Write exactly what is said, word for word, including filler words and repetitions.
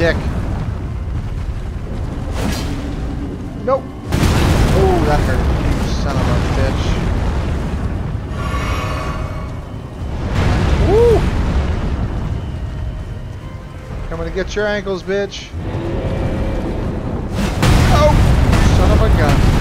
dick. Nope. Oh, that hurt. You son of a bitch. Woo! Coming to get your ankles, bitch. Oh, son of a gun.